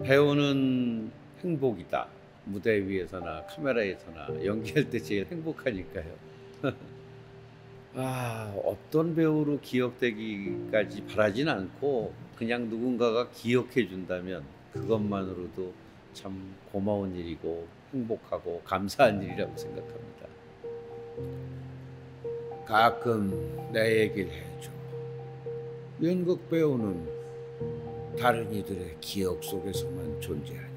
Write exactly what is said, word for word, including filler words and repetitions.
배우는 행복이다. 무대 위에서나 카메라에서나 연기할 때 제일 행복하니까요. 아, 어떤 배우로 기억되기까지 바라진 않고 그냥 누군가가 기억해 준다면 그것만으로도 참 고마운 일이고 행복하고 감사한 일이라고 생각합니다. 가끔 내 얘기를 해줘. 연극 배우는 다른 이들의 기억 속에서만 존재하지.